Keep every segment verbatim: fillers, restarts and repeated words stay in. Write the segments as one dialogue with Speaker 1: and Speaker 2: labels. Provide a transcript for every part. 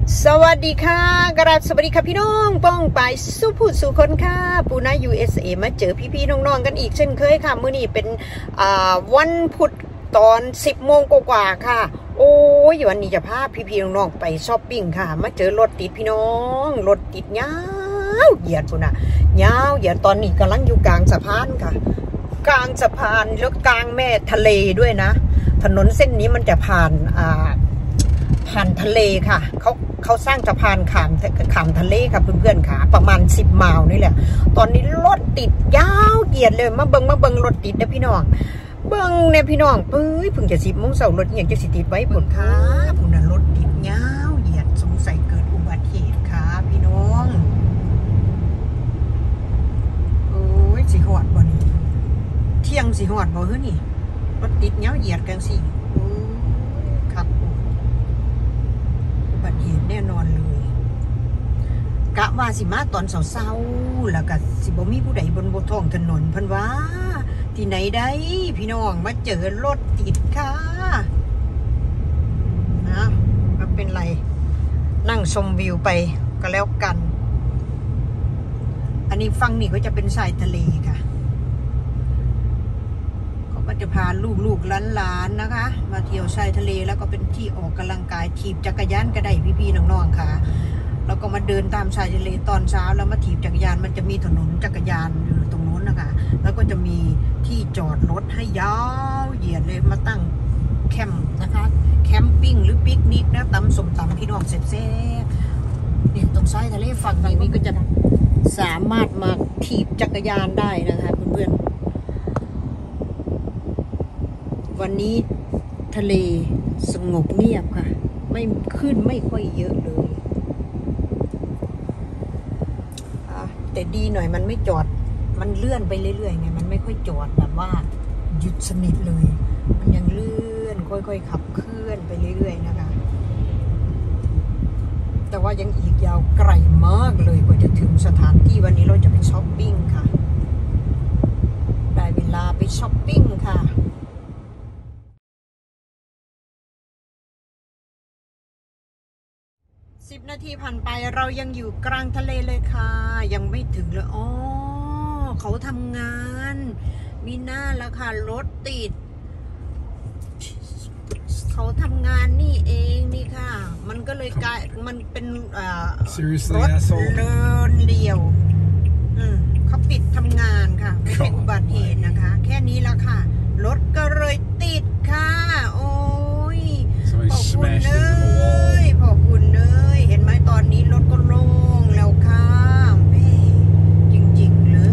Speaker 1: สวัสดีค่ะกราบสวัสดีค่ะพี่น้องป้องไปสู้พูดสู่คนค่ะปูนา ยู เอส เอ มาเจอพี่ๆน้องๆกันอีกเช่นเคยค่ะมื้อนี้เป็นวันพุธตอนสิบโมงกว่าๆค่ะโอ้ยวันนี้จะพาพี่ๆน้องๆไปช้อปปิ้งค่ะมาเจอรถติดพี่น้องรถติดยาวเหยียดปูนะยาวเหยียดตอนนี้กำลังอยู่กลางสะพานค่ะกลางสะพานแล้วกลางแม่ทะเลด้วยนะถนนเส้นนี้มันจะผ่านอ่าผ่านทะเลค่ะเขาเขาสร้างสะพานข้ามข้ามทะเลค่ะเพื่อนๆค่ะประมาณสิบไมล์นี่แหละตอนนี้รถติดยาวเหยียดเลยมาเบิงมาเบิงรถติดนะพี่น้องเบิงเนี่ยพี่น้องเฮ้ยเพิ่งจะสิบโมงเช้ารถอย่างจะสิติดไว้ผลค่ะพุ่นน่ะรถติดยาวเหยียดสงสัยเกิดอุบัติเหตุค่ะพี่น้องโอ้ยสิหอดบ่นี่เที่ยงสิหอดบ่เฮ้ยนี่รถติดยาวเหยียดกันสิครับอุบัติเหตุแน่นอนเลยกะว่าสิมาตอนเช้าๆแล้วก็สิบ่มีผู้ใดบนบนท้องถนนเพิ่นว่าที่ไหนได้พี่น้องมาเจอรถติดค่ะนะไม่เป็นไรนั่งชมวิวไปก็แล้วกันอันนี้ฝั่งนี้ก็จะเป็นชายทะเลค่ะเขาก็จะพาลูกๆหลานๆนะคะมาเที่ยวชายทะเลแล้วก็เป็นที่ออกกำลังกายถีบจักรยานก็ได้พี่ๆน้องๆค่ะแล้วก็มาเดินตามชายทะเลตอนเช้าแล้วมาถีบจักรยานมันจะมีถนนจักรยานอยู่ตรงนู้นนะคะแล้วก็จะมีที่จอดรถให้ยาวเหยียดเลยมาตั้งแคมป์นะคะแคมปิ้งหรือปิกนิกนะตำสมตำพี่น้องเซฟๆเนี่ยตรงชายทะเลฝั่งนี้ก็จะสามารถมาถีบจักรยานได้นะคะเพื่อนๆวันนี้ทะเลสงบเงียบค่ะไม่ขึ้นไม่ค่อยเยอะเลยแต่ดีหน่อยมันไม่จอดมันเลื่อนไปเรื่อยๆไงมันไม่ค่อยจอดแบบว่าหยุดสนิทเลยมันยังเลื่อนค่อยๆขับเคลื่อนไปเรื่อยๆนะคะแต่ว่ายังอีกยาวไกลมากเลยกว่าจะถึงสถานที่วันนี้เราจะไปช้อปปิ้งค่ะได้เวลาไปช้อปปิ้งค่ะสิบนาทีผ่านไปเรายังอยู่กลางทะเลเลยค่ะยังไม่ถึงเลยอ๋อเขาทำงานมีหน้าแล้วค่ะรถติดเขาทำงานนี่เองนี่ค่ะมันก็เลยกลายมันเป็นรถเดินเดี่ยวอืมเขาปิดทำงานค่ะไม่เป็นอุบัติเหตุนะคะแค่นี้ละค่ะรถก็เลยติดค่ะโอ้ยขอบคุณเลยขอบคุณเลยเห็นไหมตอนนี้รถก็โล่งแล้วค่ะแม่จริงๆเลย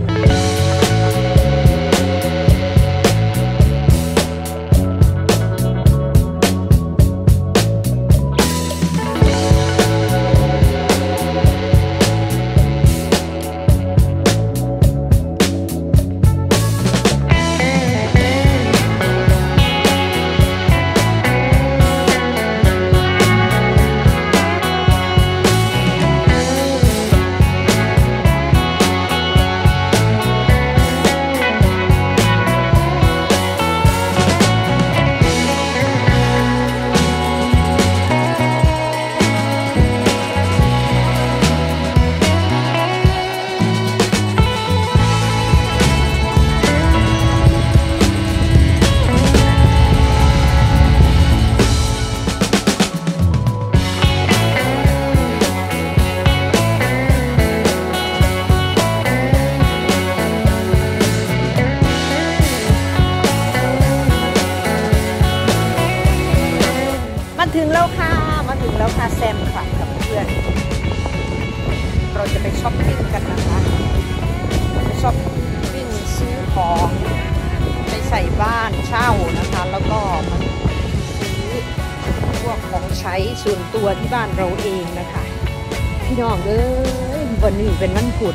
Speaker 1: ถึงแล้วค่ะมาถึงแล้วค่ะแซมค่ะกับเพื่อนเราจะไปช้อปปิ้งกันนะคะไปช้อปปิ้งซื้อของไปใส่บ้านเช่านะคะแล้วก็มาซื้อพวกของใช้ส่วนตัวที่บ้านเราเองนะคะพี่น้องเอ้ยวันนี้เป็นวันพุธ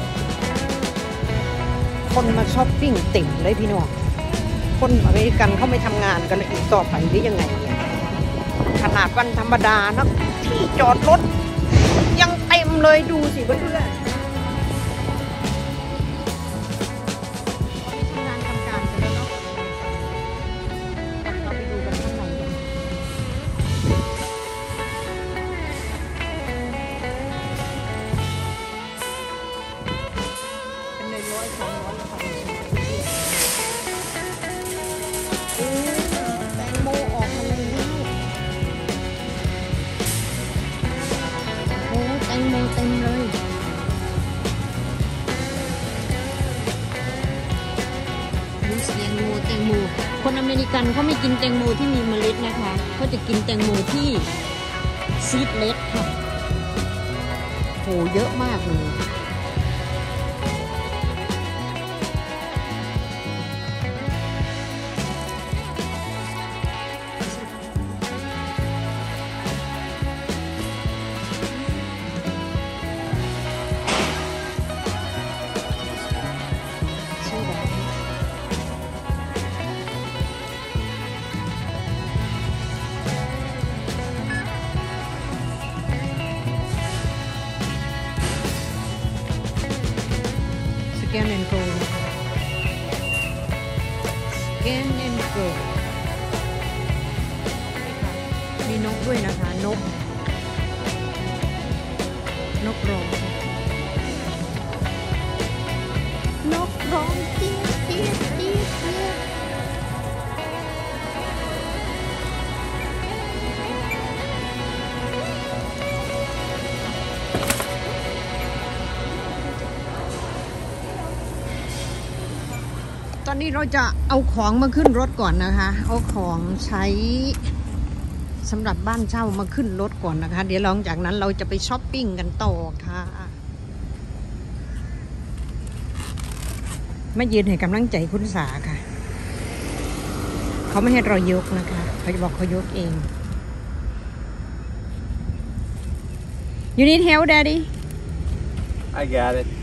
Speaker 1: คนมาช้อปปิ้งเต็มเลยพี่น้องคนอเมริกันเขาไม่ทำงานกันเลยอีกต่อไปหรือยังไงขนาดวันธรรมดานะที่จอดรถยังเต็มเลยดูสิเพื่อนๆทำงานทำการกันแล้วเนาะเราไปดูกันข้างในกันโมเต็มเลยดูเสียงโมแตงโมคนอเมริกันเขาไม่กินแตงโมที่มีเมล็ดนะคะเขาจะกินแตงโมที่ซีดเล็ดค่ะโหเยอะมากเลยสแกนแอนด์โกสแกนแอนด์โกมีนกด้วยนะคะนกนกร้องนกร้องจี๊ดจี๊ดจี๊ดตอนนี้เราจะเอาของมาขึ้นรถก่อนนะคะเอาของใช้สำหรับบ้านเช่ามาขึ้นรถก่อนนะคะเดี๋ยวหลังจากนั้นเราจะไปช้อปปิ้งกันต่อค่ะมายืนให้กำลังใจคุณสาค่ะเขาไม่ให้เรายกนะคะเขาจะบอกเขายกเอง You need help, Daddy?
Speaker 2: I got it.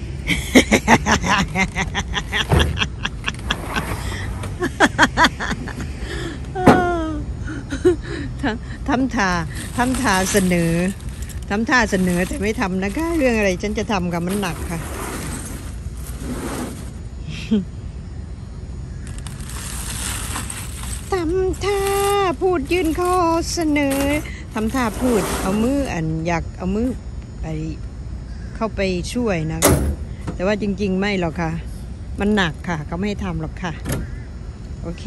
Speaker 1: ทำท่าทำท่าเสนอทำท่าเสนอแต่ไม่ทำนะคะเรื่องอะไรฉันจะทำกับมันหนักค่ะทำท่าพูดยื่นข้อเสนอทำท่าพูดเอามืออันอยากเอามือไปเข้าไปช่วยนะแต่ว่าจริงๆไม่หรอกค่ะมันหนักค่ะเขาไม่ให้ทำหรอกค่ะโอเค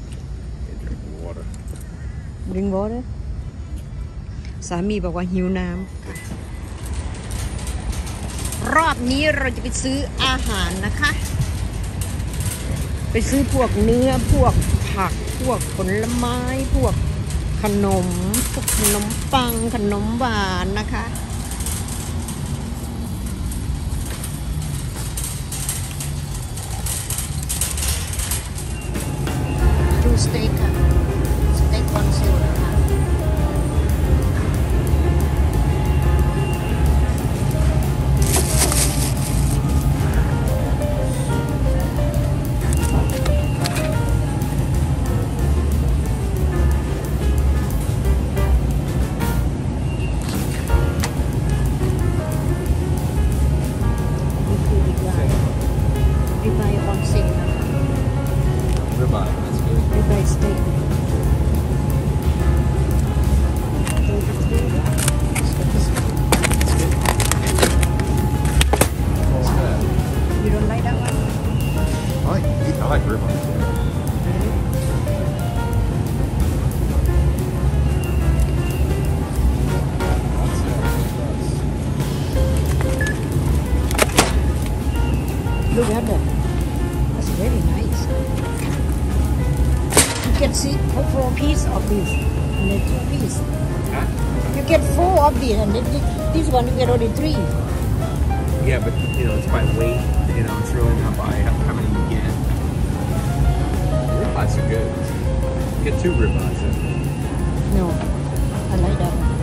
Speaker 1: ดื่มวอเตอร์สามีบอกว่าหิวน้ำรอบนี้เราจะไปซื้ออาหารนะคะไปซื้อพวกเนื้อพวกผักพวกผลไม้พวกขนมพวกขนมปังขนมหวานนะคะดูสเต็กค่ะสเต็กวันเซลนะคะ
Speaker 2: I like ribeye.
Speaker 1: Look at that. That's very nice. You can see four pieces of this and then two pieces.
Speaker 2: Huh?
Speaker 1: You get four of this and then this one you get only three.
Speaker 2: Yeah, but you know, it's by weight. You know, it's really not by how, how many you get. Ribeyes are good. Get two ribeyes.
Speaker 1: No, I like that one.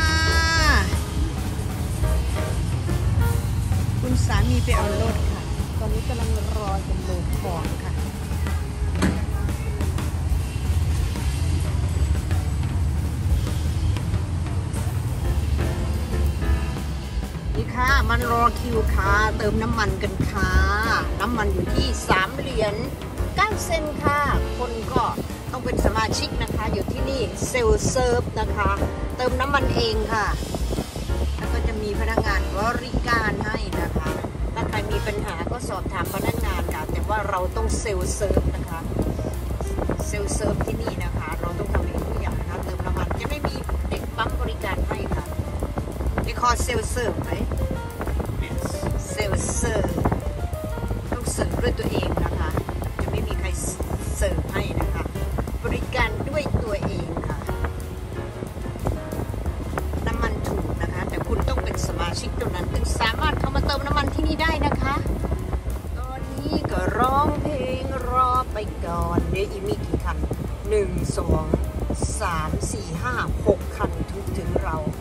Speaker 1: สามีไปเอารถค่ะตอนนี้กำลังรอจนโหลดของค่ะนี่ค่ะมันรอคิวค่ะเติมน้ำมันกันค่ะน้ำมันอยู่ที่สามเหรียญเก้าเซนต์ค่ะคนก็ต้องเป็นสมาชิกนะคะอยู่ที่นี่เซลเซิร์ฟนะคะเติมน้ำมันเองค่ะแล้วก็จะมีพนักงานบริการให้นะคะถ้าใครมีปัญหาก็สอบถามพนักงานค่ะแต่ว่าเราต้องเซลเซิร์ฟนะคะเซลเซิร์ฟที่นี่นะคะเราต้องทำเองทุกอย่างนะคะเติมน้ำมันจะไม่มีเด็กปั๊มบริการให้ค่ะได้คอเซลเซิร์ฟไหมเซลเซิร์ฟต้องเสิร์ฟด้วยตัวเองนะคะจะไม่มีใครเสิร์ฟให้นะคะบริการด้วยตัวเองค่ะน้ำมันถูกนะคะแต่คุณต้องเป็นสมาชิกเท่านั้นถึงสามารถเข้ามาเติมน้ำมันที่นี่ได้นะคะตอนนี้ก็ร้องเพลงรอไปก่อนเดี๋ยวอีกมีกี่คันหนึ่งสองสามสี่ห้าหกคันถึงถึงเรา